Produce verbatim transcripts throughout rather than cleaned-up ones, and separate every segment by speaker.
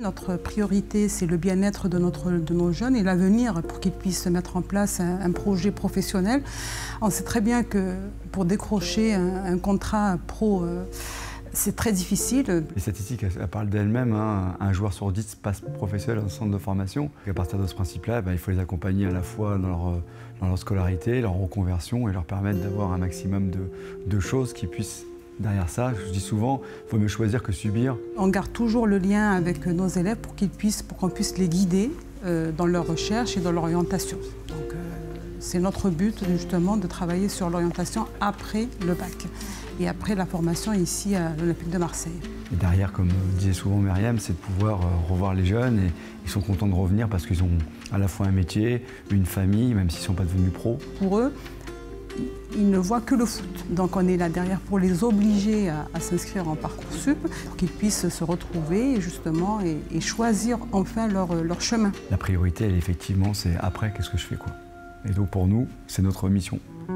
Speaker 1: Notre priorité, c'est le bien-être de, de nos jeunes et l'avenir pour qu'ils puissent mettre en place un, un projet professionnel. On sait très bien que pour décrocher un, un contrat pro, euh, c'est très difficile.
Speaker 2: Les statistiques, elles parlent d'elles-mêmes. Hein. Un joueur sur dix passe professionnel dans un centre de formation. Et à partir de ce principe-là, ben, il faut les accompagner à la fois dans leur, dans leur scolarité, leur reconversion et leur permettre d'avoir un maximum de, de choses qui puissent. Derrière ça, je dis souvent, il faut mieux choisir que subir.
Speaker 1: On garde toujours le lien avec nos élèves pour qu'ils puissent, pour qu'on puisse les guider euh, dans leur recherche et dans leur orientation. Donc, euh, c'est notre but justement de travailler sur l'orientation après le bac et après la formation ici à l'Olympique de Marseille.
Speaker 2: Et derrière, comme disait souvent Myriam, c'est de pouvoir revoir les jeunes et ils sont contents de revenir parce qu'ils ont à la fois un métier, une famille, même s'ils ne sont pas devenus pros.
Speaker 1: Pour eux, ils ne voient que le foot. Donc on est là derrière pour les obliger à, à s'inscrire en Parcoursup, pour qu'ils puissent se retrouver justement et, et choisir enfin leur, leur chemin.
Speaker 2: La priorité, elle, effectivement, c'est après, qu'est-ce que je fais quoi. Et donc pour nous, c'est notre mission.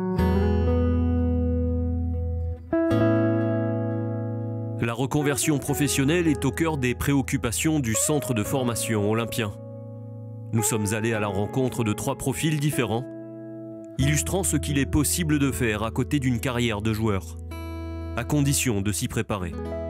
Speaker 3: La reconversion professionnelle est au cœur des préoccupations du centre de formation olympien. Nous sommes allés à la rencontre de trois profils différents, illustrant ce qu'il est possible de faire à côté d'une carrière de joueur, à condition de s'y préparer.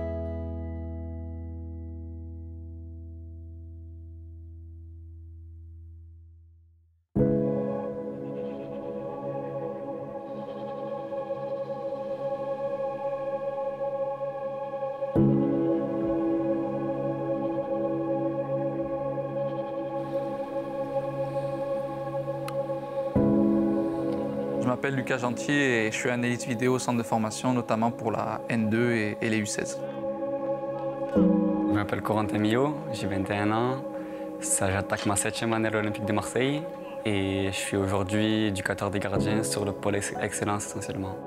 Speaker 4: Je m'appelle Lucas Gentier et je suis analyste vidéo au centre de formation, notamment pour la N deux et, et les U seize.
Speaker 5: Je m'appelle Corentin Millot, j'ai vingt et un ans. J'attaque ma septième année à l'Olympique de Marseille et je suis aujourd'hui éducateur des gardiens sur le pôle excellence essentiellement.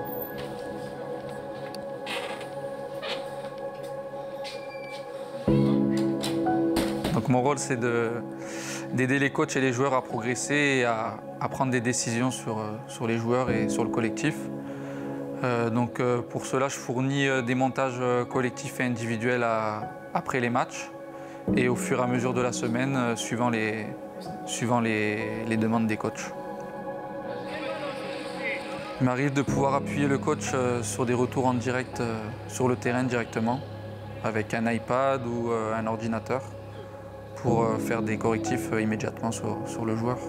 Speaker 4: Donc mon rôle, c'est d'aider les coachs et les joueurs à progresser et à, à prendre des décisions sur, sur les joueurs et sur le collectif. Euh, donc euh, pour cela, je fournis des montages collectifs et individuels à, après les matchs et au fur et à mesure de la semaine, euh, suivant, les, suivant les, les demandes des coachs. Il m'arrive de pouvoir appuyer le coach euh, sur des retours en direct euh, sur le terrain directement, avec un iPad ou euh, un ordinateur, pour euh, faire des correctifs euh, immédiatement sur, sur le joueur.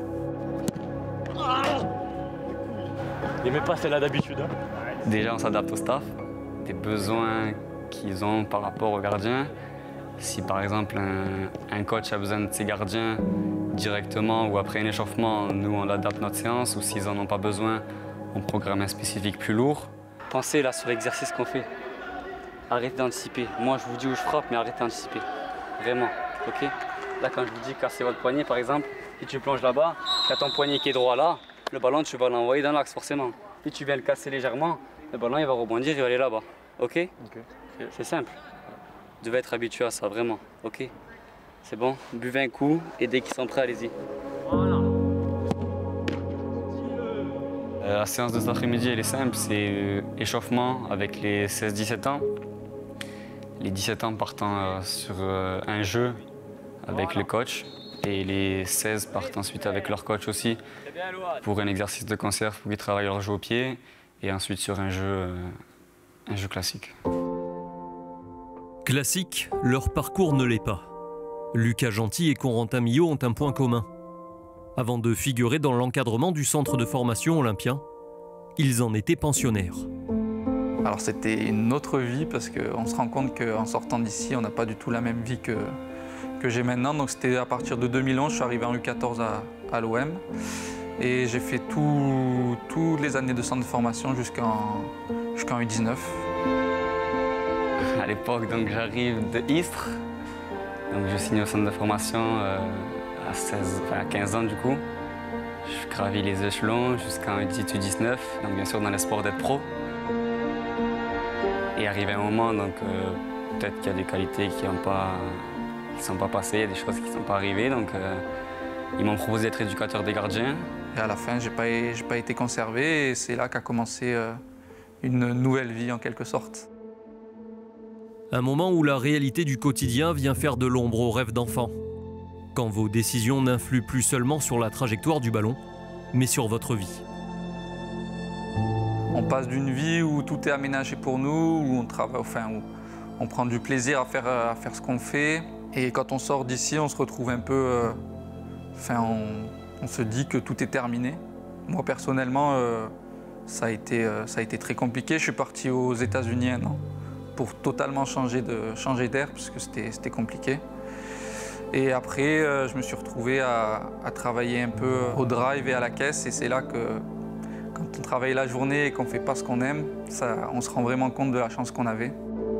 Speaker 6: Il n'est pas celle-là d'habitude. Hein.
Speaker 5: Déjà, on s'adapte au staff, des besoins qu'ils ont par rapport aux gardiens. Si par exemple un, un coach a besoin de ses gardiens directement ou après un échauffement, nous on adapte notre séance, ou s'ils n'en ont pas besoin, on programme un spécifique plus lourd.
Speaker 7: Pensez là sur l'exercice qu'on fait. Arrêtez d'anticiper. Moi je vous dis où je frappe, mais arrêtez d'anticiper. Vraiment, ok? Là quand je vous dis cassez votre poignet par exemple, et tu plonges là-bas, tu as ton poignet qui est droit là, le ballon tu vas l'envoyer dans l'axe forcément. Et tu viens le casser légèrement, le ballon il va rebondir, il va aller là-bas. Ok, okay. C'est simple. Vous devez être habitué à ça, vraiment. Ok. C'est bon, buvez un coup et dès qu'ils sont prêts, allez-y. Voilà.
Speaker 5: Euh, la séance de cet après-midi, elle est simple. C'est euh, échauffement avec les seize dix-sept ans. Les dix-sept ans partant euh, sur euh, un jeu avec voilà. le coach. Et les seize partent ensuite avec leur coach aussi pour un exercice de conserve pour qu'ils travaillent leur jeu au pied. Et ensuite sur un jeu, euh, un jeu classique.
Speaker 3: Classique, leur parcours ne l'est pas. Lucas Gentier et Corentin Millot ont un point commun. Avant de figurer dans l'encadrement du centre de formation olympien, ils en étaient pensionnaires.
Speaker 4: Alors c'était une autre vie parce qu'on se rend compte qu'en sortant d'ici, on n'a pas du tout la même vie que, que j'ai maintenant. Donc c'était à partir de deux mille onze, je suis arrivé en U quatorze à, à l'O M. Et j'ai fait tout, toutes les années de centre de formation jusqu'en jusqu'en U dix-neuf.
Speaker 5: À l'époque, j'arrive de Istres. Donc, je signe au centre de formation euh, à, seize, enfin, à quinze ans du coup. Je gravis les échelons jusqu'en U dix-huit U dix-neuf, donc bien sûr dans l'espoir d'être pro. Et arrivé un moment, donc euh, peut-être qu'il y a des qualités qui ne pas, qui sont pas passées, des choses qui ne sont pas arrivées. Donc euh, ils m'ont proposé d'être éducateur des gardiens.
Speaker 4: Et à la fin, je n'ai pas, j'ai pas été conservé et c'est là qu'a commencé euh, une nouvelle vie en quelque sorte.
Speaker 3: Un moment où la réalité du quotidien vient faire de l'ombre aux rêves d'enfant. Quand vos décisions n'influent plus seulement sur la trajectoire du ballon, mais sur votre vie.
Speaker 4: On passe d'une vie où tout est aménagé pour nous, où on travaille, enfin, où on prend du plaisir à faire, à faire ce qu'on fait. Et quand on sort d'ici, on se retrouve un peu... Euh, enfin, on, on se dit que tout est terminé. Moi, personnellement, euh, ça a été, euh, ça a été très compliqué. Je suis parti aux États-Unis un an pour totalement changer de, changer d'air, parce que c'était compliqué. Et après, euh, je me suis retrouvé à, à travailler un peu au drive et à la caisse. Et c'est là que, quand on travaille la journée et qu'on ne fait pas ce qu'on aime, ça, on se rend vraiment compte de la chance qu'on avait.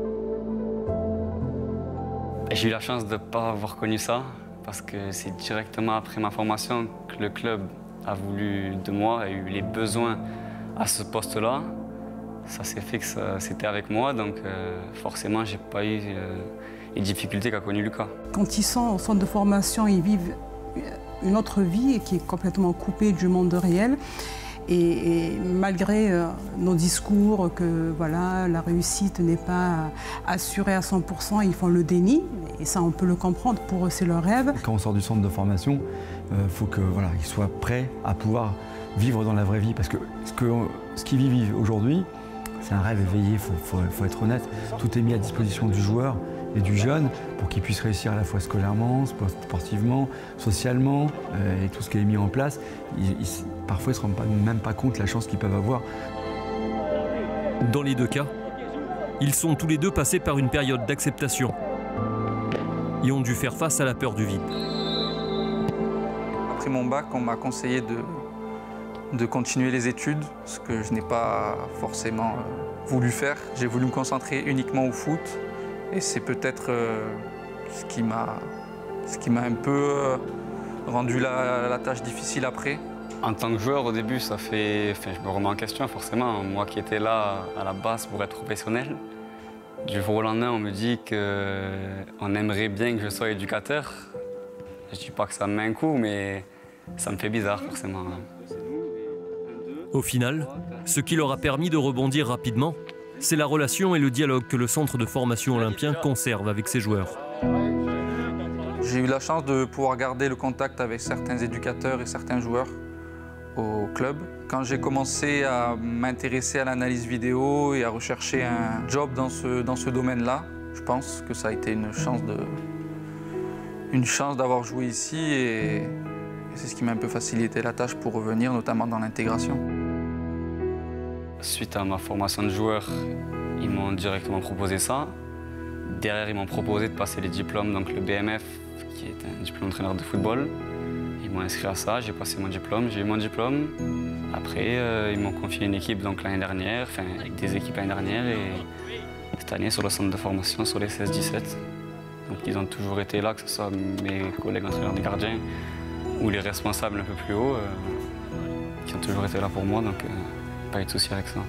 Speaker 5: J'ai eu la chance de ne pas avoir connu ça, parce que c'est directement après ma formation que le club a voulu de moi, a eu les besoins à ce poste-là. Ça s'est fait que c'était avec moi, donc euh, forcément, j'ai pas eu euh, les difficultés qu'a connu Lucas.
Speaker 1: Quand ils sont au centre de formation, ils vivent une autre vie qui est complètement coupée du monde réel. Et, et malgré euh, nos discours que voilà, la réussite n'est pas assurée à cent pour cent, ils font le déni. Et ça, on peut le comprendre. Pour eux, c'est leur rêve.
Speaker 2: Quand on sort du centre de formation, il euh, faut qu'ils voilà, soient prêts à pouvoir vivre dans la vraie vie. Parce que ce qu'ils ce qu'ils vivent aujourd'hui, c'est un rêve éveillé, il faut, faut, faut être honnête. Tout est mis à disposition du joueur et du jeune pour qu'ils puissent réussir à la fois scolairement, sportivement, socialement, euh, et tout ce qui est mis en place. Ils, ils, parfois, ils ne se rendent pas, même pas compte de la chance qu'ils peuvent avoir.
Speaker 3: Dans les deux cas, ils sont tous les deux passés par une période d'acceptation et ont dû faire face à la peur du vide.
Speaker 4: Après mon bac, on m'a conseillé de, de continuer les études, ce que je n'ai pas forcément euh, voulu faire. J'ai voulu me concentrer uniquement au foot. Et c'est peut-être euh, ce qui m'a ce qui m'a un peu euh, rendu la, la tâche difficile après.
Speaker 5: En tant que joueur, au début, ça fait... Enfin, je me remets en question, forcément. Moi qui étais là à la base pour être professionnel, du jour au lendemain, on me dit qu'on aimerait bien que je sois éducateur. Je ne dis pas que ça me met un coup, mais ça me fait bizarre, forcément.
Speaker 3: Au final, ce qui leur a permis de rebondir rapidement, c'est la relation et le dialogue que le centre de formation olympien conserve avec ses joueurs.
Speaker 4: J'ai eu la chance de pouvoir garder le contact avec certains éducateurs et certains joueurs au club. Quand j'ai commencé à m'intéresser à l'analyse vidéo et à rechercher un job dans ce, dans ce domaine-là, je pense que ça a été une chance de, une chance d'avoir joué ici et, et c'est ce qui m'a un peu facilité la tâche pour revenir, notamment dans l'intégration.
Speaker 5: Suite à ma formation de joueur, ils m'ont directement proposé ça. Derrière, ils m'ont proposé de passer les diplômes, donc le B M F, qui est un diplôme d'entraîneur de football. Ils m'ont inscrit à ça, j'ai passé mon diplôme, j'ai eu mon diplôme. Après, euh, ils m'ont confié une équipe l'année dernière, enfin avec des équipes l'année dernière, et cette année sur le centre de formation sur les seize dix-sept. Donc ils ont toujours été là, que ce soit mes collègues entraîneurs de gardiens ou les responsables un peu plus haut, euh, qui ont toujours été là pour moi. Donc, euh, pas eu de souci avec ça.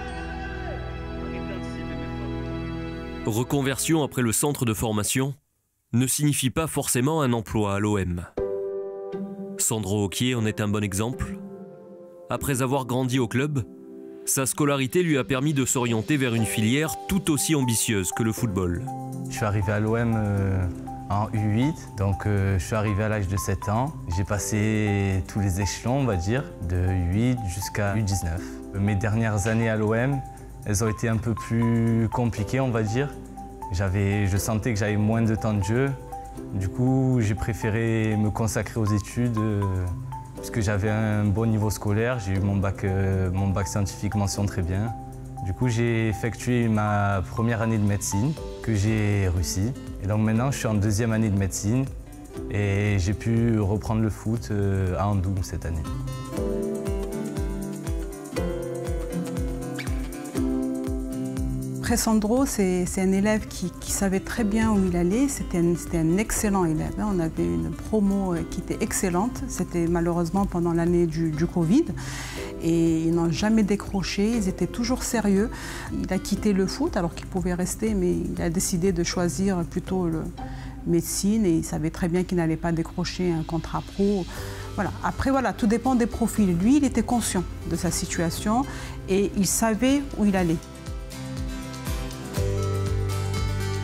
Speaker 3: Reconversion après le centre de formation ne signifie pas forcément un emploi à l'O M. Sandro Occhier en est un bon exemple. Après avoir grandi au club, sa scolarité lui a permis de s'orienter vers une filière tout aussi ambitieuse que le football.
Speaker 8: Je suis arrivé à l'O M euh, en U huit, donc euh, je suis arrivé à l'âge de sept ans. J'ai passé tous les échelons, on va dire, de U huit jusqu'à U dix-neuf. Mes dernières années à l'O M, elles ont été un peu plus compliquées, on va dire. Je sentais que j'avais moins de temps de jeu. Du coup, j'ai préféré me consacrer aux études euh, puisque j'avais un bon niveau scolaire. J'ai eu mon bac, euh, mon bac scientifique mention très bien. Du coup, j'ai effectué ma première année de médecine que j'ai réussi. Et donc maintenant, je suis en deuxième année de médecine et j'ai pu reprendre le foot euh, à Andoum cette année.
Speaker 1: Après Sandro, c'est un élève qui, qui savait très bien où il allait. C'était un, un excellent élève. On avait une promo qui était excellente. C'était malheureusement pendant l'année du, du Covid. Et ils n'ont jamais décroché. Ils étaient toujours sérieux. Il a quitté le foot alors qu'il pouvait rester, mais il a décidé de choisir plutôt le médecine. Et il savait très bien qu'il n'allait pas décrocher un contrat pro. Voilà. Après, voilà, tout dépend des profils. Lui, il était conscient de sa situation et il savait où il allait.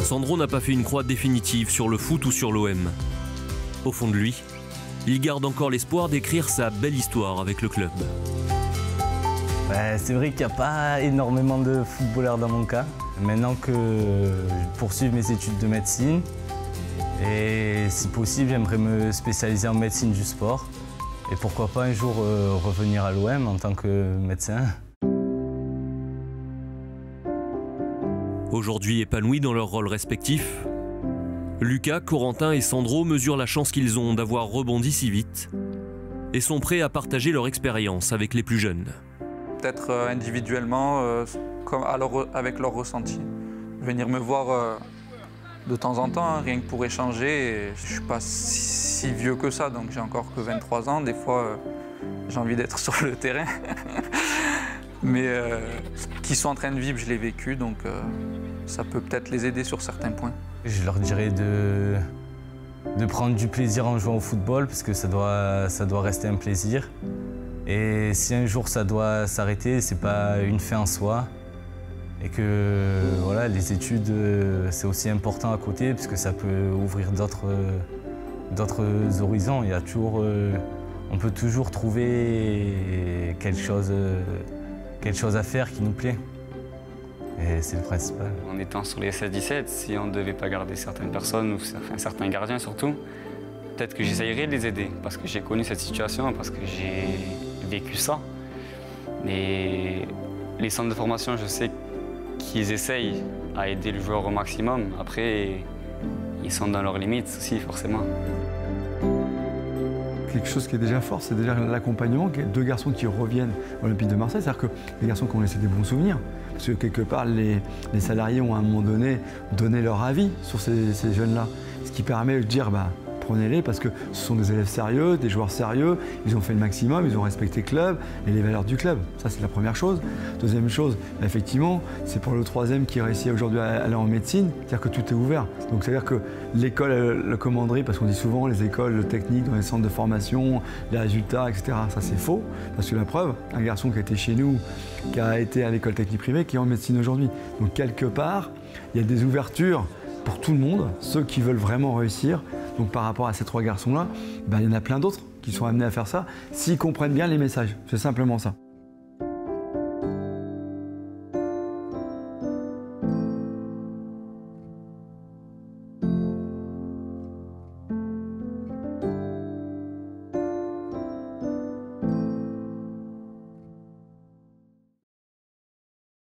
Speaker 3: Sandro n'a pas fait une croix définitive sur le foot ou sur l'O M. Au fond de lui, il garde encore l'espoir d'écrire sa belle histoire avec le club.
Speaker 8: Ouais, c'est vrai qu'il n'y a pas énormément de footballeurs dans mon cas. Maintenant que je poursuis mes études de médecine, et si possible, j'aimerais me spécialiser en médecine du sport. Et pourquoi pas un jour euh, revenir à l'O M en tant que médecin.
Speaker 3: Aujourd'hui épanouis dans leurs rôles respectifs, Lucas, Corentin et Sandro mesurent la chance qu'ils ont d'avoir rebondi si vite et sont prêts à partager leur expérience avec les plus jeunes.
Speaker 4: Peut-être euh, individuellement, euh, comme à leur, avec leur ressenti. Venir me voir euh, de temps en temps, hein, rien que pour échanger. Et je ne suis pas si, si vieux que ça, donc j'ai encore que vingt-trois ans. Des fois, euh, j'ai envie d'être sur le terrain. Mais euh, ce qu'ils sont en train de vivre, je l'ai vécu, donc euh, ça peut peut-être les aider sur certains points.
Speaker 8: Je leur dirais de, de prendre du plaisir en jouant au football, parce que ça doit, ça doit rester un plaisir. Et si un jour ça doit s'arrêter, c'est pas une fin en soi. Et que voilà, les études, c'est aussi important à côté, parce que ça peut ouvrir d'autres d'autres horizons. Il y a toujours, on peut toujours trouver quelque chose, quelque chose à faire qui nous plaît. Et c'est le principal.
Speaker 5: En étant sur les seize dix-sept, si on ne devait pas garder certaines personnes, ou certains gardiens surtout, peut-être que j'essayerais de les aider, parce que j'ai connu cette situation, parce que j'ai vécu ça. Mais les centres de formation, je sais qu'ils essayent à aider le joueur au maximum. Après, ils sont dans leurs limites aussi, forcément.
Speaker 2: Quelque chose qui est déjà fort, c'est déjà l'accompagnement. Deux garçons qui reviennent à l'Olympique de Marseille, c'est-à-dire que les garçons qui ont laissé des bons souvenirs. Parce que quelque part, les, les salariés ont à un moment donné donné leur avis sur ces, ces jeunes-là. Ce qui permet de dire, bah, prenez-les parce que ce sont des élèves sérieux, des joueurs sérieux, ils ont fait le maximum, ils ont respecté le club et les valeurs du club. Ça, c'est la première chose. Deuxième chose, effectivement, c'est pour le troisième qui réussit aujourd'hui à aller en médecine, c'est-à-dire que tout est ouvert. Donc, c'est-à-dire que l'école, la commanderie, parce qu'on dit souvent les écoles techniques dans les centres de formation, les résultats, et cetera. Ça, c'est faux, parce que la preuve, un garçon qui a été chez nous, qui a été à l'école technique privée, qui est en médecine aujourd'hui. Donc, quelque part, il y a des ouvertures pour tout le monde, ceux qui veulent vraiment réussir. Donc par rapport à ces trois garçons-là, ben, il y en a plein d'autres qui sont amenés à faire ça, s'ils comprennent bien les messages. C'est simplement ça.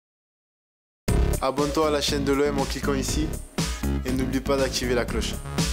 Speaker 9: Abonne-toi à la chaîne de l'O M en cliquant ici et n'oublie pas d'activer la cloche.